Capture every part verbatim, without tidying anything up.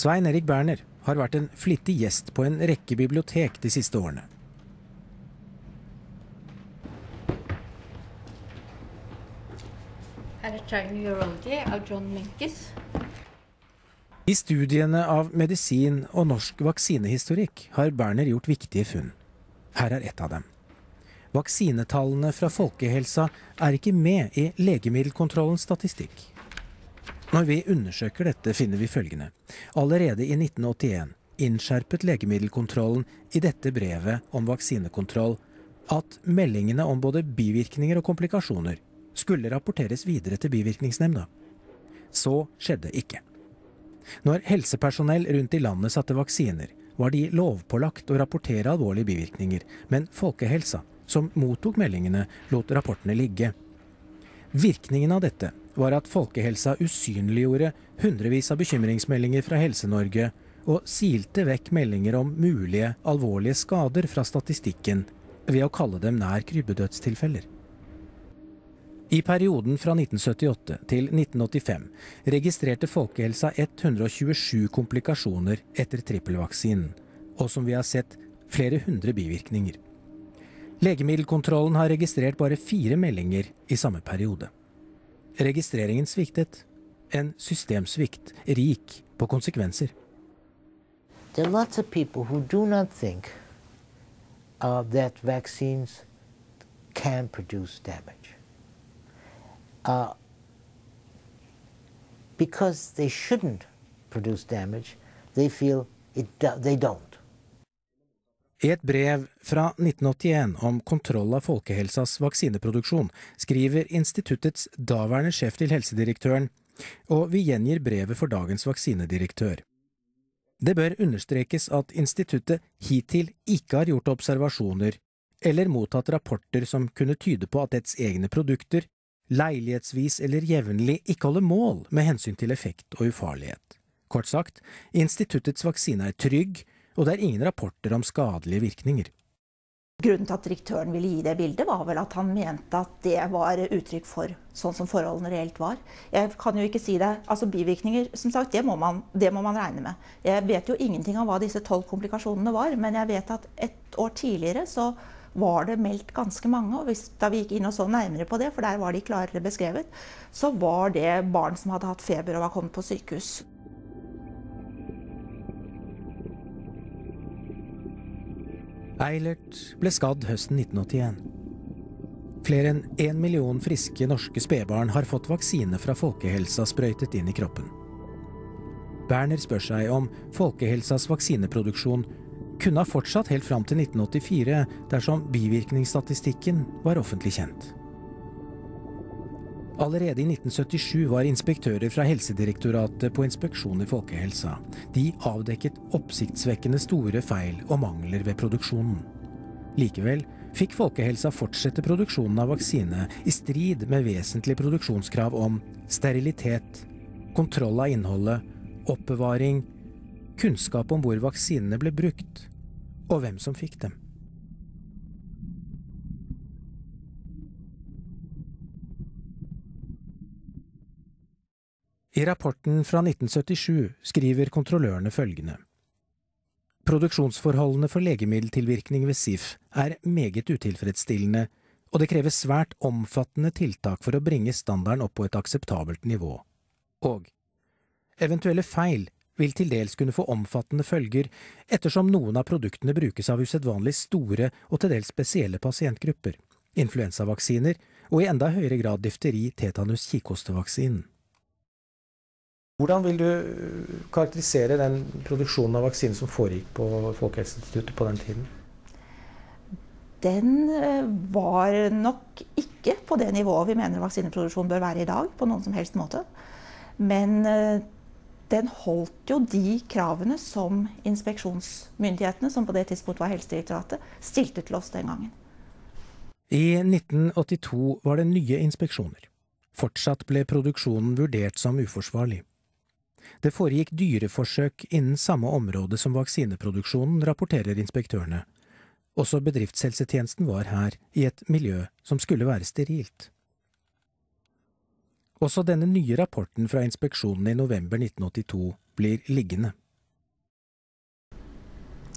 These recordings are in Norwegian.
Svein Erik Berner har vært en flittig gjest på en rekke bibliotek de siste årene. Her er Child Neurology av John Menkes. I studiene av medisin og norsk vaksinehistorikk har Berner gjort viktige funn. Her er ett av dem. Vaksinetallene fra folkehelsa er ikke med i legemiddelkontrollens statistikk. Når vi undersøker dette, finner vi følgende. Allerede i nitten åttien innskjerpet legemiddelkontrollen i dette brevet om vaksinekontroll at meldingene om både bivirkninger og komplikasjoner skulle rapporteres videre til bivirkningsnemnda. Så skjedde ikke. Når helsepersonell rundt i landet satte vaksiner, var de lovpålagt å rapportere alvorlige bivirkninger, men folkehelsa, som mottok meldingene, lot rapportene ligge. Virkningen av dette var at folkehelsa usynliggjorde hundrevis av bekymringsmeldinger fra Helse-Norge og silte vekk meldinger om mulige, alvorlige skader fra statistikken ved å kalle dem nær krybbedødstilfeller. I perioden fra nitten syttiåtte til nitten åttifem registrerte folkehelsa ett hundre tjuesju komplikasjoner etter trippelvaksinen, og som vi har sett, flere hundre bivirkninger. Legemiddelkontrollen har registrert bare fire meldinger i samme periode. Registreringen sviktet. En systemsvikt rik på konsekvenser. There are lots of people who do not think uh, that vaccines can produce damage. Uh, because they shouldn't produce damage, they feel it do they don't. I et brev fra nitten åttien om kontroll av folkehelsas vaksineproduksjon skriver instituttets daværende sjef til helsedirektøren, og vi gjengir brevet for dagens vaksinedirektør. Det bør understrekes at instituttet hittil ikke har gjort observasjoner eller mottatt rapporter som kunne tyde på at dets egne produkter leilighetsvis eller jevnlig ikke holder mål med hensyn til effekt og ufarlighet. Kort sagt, instituttets vaksine er trygg, og det er ingen rapporter om skadelige virkninger. Grunnen til at direktøren ville gi det bildet var vel at han mente at det var uttrykk for sånn som forholdene reelt var. Jeg kan jo ikke si det, altså bivirkninger, som sagt, det må man, det må man regne med. Jeg vet jo ingenting om hva disse tolv komplikasjonene var, men jeg vet at et år tidligere så var det meldt ganske mange, og hvis, da vi gikk inn og så nærmere på det, for der var de klarere beskrevet, så var det barn som hadde hatt feber og var kommet på sykehus. Eilert ble skadd høsten nitten åttien. Flere enn en million friske norske spedbarn har fått vaksine fra folkehelsa sprøytet inn i kroppen. Berner spør seg om folkehelsas vaksineproduksjon kunne ha fortsatt helt fram til nitten åttifire dersom bivirkningsstatistikken var offentlig kjent. Allerede i nitten syttisju var inspektører fra Helsedirektoratet på inspeksjon i folkehelsa. De avdekket oppsiktsvekkende store feil og mangler ved produksjonen. Likevel fikk folkehelsa fortsette produksjonen av vaksine i strid med vesentlige produksjonskrav om sterilitet, kontroll av innholdet, oppbevaring, kunnskap om hvor vaksinene ble brukt, og hvem som fikk dem. I rapporten fra nitten syttisju skriver kontrollørene følgende. Produksjonsforholdene for legemiddeltilvirkning ved S I F er meget utilfredsstillende, og det krever svært omfattende tiltak for å bringe standarden opp på et akseptabelt nivå. Og eventuelle feil vil til dels kunne få omfattende følger, ettersom noen av produktene brukes av usedvanlig store og til dels spesielle pasientgrupper, influensavaksiner og i enda høyere grad difteri, tetanus, kikhostevaksinen. Hvordan vil du karakterisere den produksjonen av vaksiner som foregikk på Folkehelseinstituttet på den tiden? Den var nok ikke på det nivået vi mener vaksineproduksjon bør være i dag, på noen som helst måte. Men den holdt jo de kravene som inspeksjonsmyndighetene, som på det tidspunktet var Helsedirektoratet, stilte til oss den gangen. I nitten åttito var det nye inspeksjoner. Fortsatt ble produksjonen vurdert som uforsvarlig. Det foregikk dyreforsøk innen samme område som vaksineproduksjonen, rapporterer inspektørene. Også bedriftshelsetjenesten var her i et miljø som skulle være sterilt. Også denne nye rapporten fra inspeksjonen i november nitten åttito blir liggende.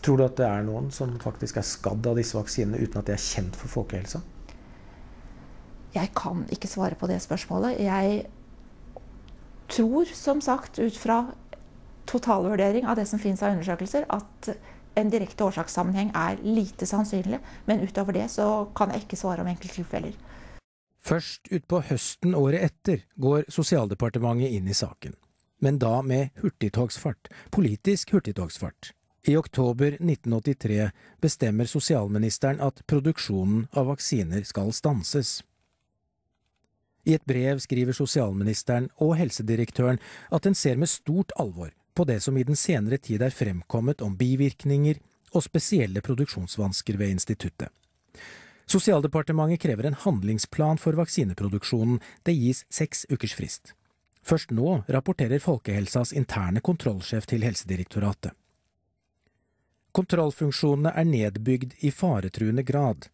Tror du at det er noen som faktisk er skadd av disse vaksinene uten at det er kjent for folkehelsa? Jeg kan ikke svare på det spørsmålet. Jeg tror, som sagt, ut fra totalvurdering av det som finnes av undersøkelser, at en direkte årsakssammenheng er lite sannsynlig, men utover det så kan jeg ikke svare om enkelttilfeller. Først utpå høsten året etter går Sosialdepartementet inn i saken, men da med hurtigtogsfart, politisk hurtigtogsfart. I oktober nitten åttitre bestemmer sosialministeren at produksjonen av vaksiner skal stanses. I et brev skriver sosialministeren og helsedirektøren at den ser med stort alvor på det som i den senere tid er fremkommet om bivirkninger og spesielle produksjonsvansker ved instituttet. Sosialdepartementet krever en handlingsplan for vaksineproduksjonen. Det gis seks ukers frist. Først nå rapporterer Folkehelsas interne kontrollsjef til Helsedirektoratet. Kontrollfunksjonene er nedbygd i faretruende grad.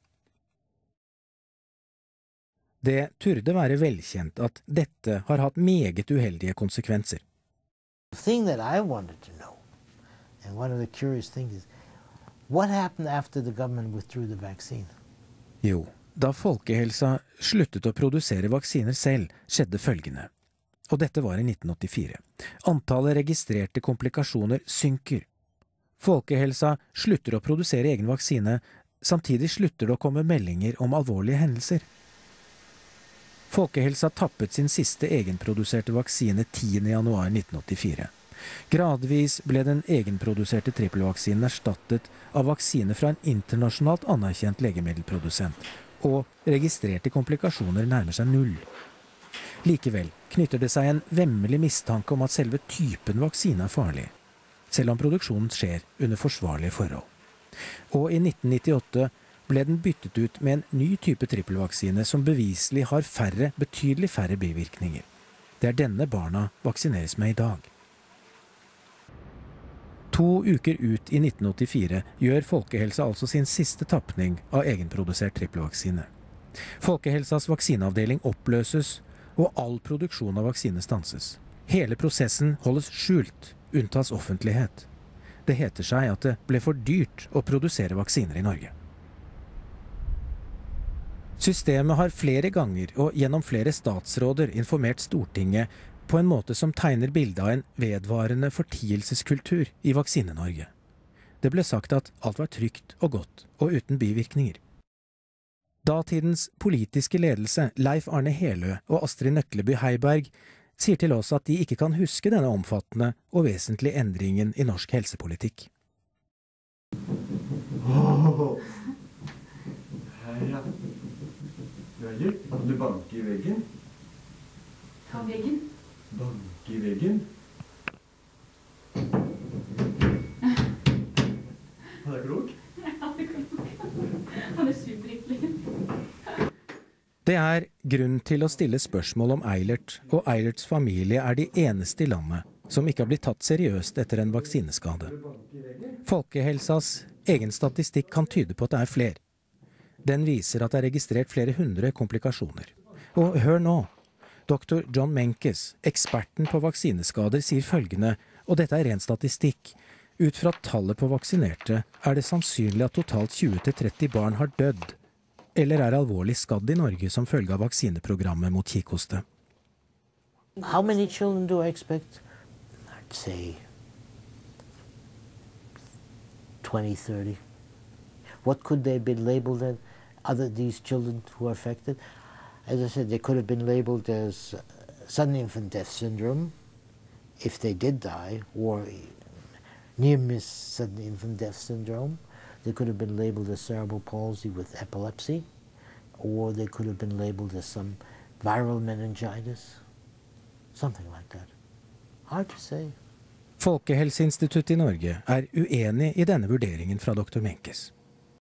Det turde være velkjent at dette har hatt meget uheldige konsekvenser. The thing that I wanted to know, and one of the curious things is, what happened after the government withdrew the vaccine? Jo, da Folkehelsa sluttet å produsere vaksiner selv, skjedde følgende. Og dette var i nitten åttifire. Antallet registrerte komplikasjoner synker. Folkehelsa slutter å produsere egen vaksine, samtidig slutter det å komme meldinger om alvorlige hendelser. Folkehelsa tappet sin siste egenproduserte vaksine tiende januar nitten åttifire. Gradvis ble den egenproduserte trippelvaksinen erstattet av vaksine fra en internasjonalt anerkjent legemiddelprodusent, og registrerte komplikasjoner nærmer seg null. Likevel knytter det seg en vemmelig mistanke om at selve typen vaksine er farlig, selv om produksjonen skjer under forsvarlige forhold. Og i nitten nittiåtte ble den byttet ut med en ny type trippelvaksine som beviselig har færre, betydelig færre bivirkninger. Det er denne barna vaksineres med i dag. To uker ut i nitten åttifire gjør Folkehelsa altså sin siste tappning av egenprodusert trippelvaksine. Folkehelsas vaksineavdeling oppløses, og all produksjon av vaksine stanses. Hele prosessen holdes skjult, unntas offentlighet. Det heter seg at det ble for dyrt å produsere vaksiner i Norge. Systemet har flere ganger og gjennom flere statsråder informert Stortinget på en måte som tegner bildet av en vedvarende fortielseskultur i Vaksine-Norge. Det ble sagt at alt var trygt og godt og uten bivirkninger. Datidens politiske ledelse, Leif Arne Heløe og Astrid Nøkleby Heiberg, sier til oss at de ikke kan huske denne omfattende og vesentlige endringen i norsk helsepolitikk. Oh. Hei, ja. Jørgen, kan du banke i veggen? Ta veggen. Banke i veggen? Han er klok? Han er klok. Han er superhyggelig. Det er grunn til å stille spørsmål om Eilert, og Eilerts familie er de eneste i landet som ikke har blitt tatt seriøst etter en vaksineskade. Folkehelsas egen statistikk kan tyde på at det er flere. Den viser at det er registrert flere hundre komplikasjoner. Og hør nå, doktor John Menkes, eksperten på vaksineskader, sier følgende, og dette er ren statistikk. Ut fra tallet på vaksinerte er det sannsynlig at totalt tjue til tretti barn har dødd, eller er alvorlig skadd i Norge som følge av vaksineprogrammet mot kikhoste. How many children do I expect? I'd say twenty, thirty. What could they be labeled as, other these children who are affected? As I said, they could have been labeled as uh, sudden infant death syndrome, if they did die, or near-miss sudden infant death syndrome. They could have been labeled as cerebral palsy with epilepsy, or they could have been labeled as some viral meningitis, something like that. Hard to say. Folkehelseinstituttet i Norge er uenig i denne vurderingen fra doktor Menkes.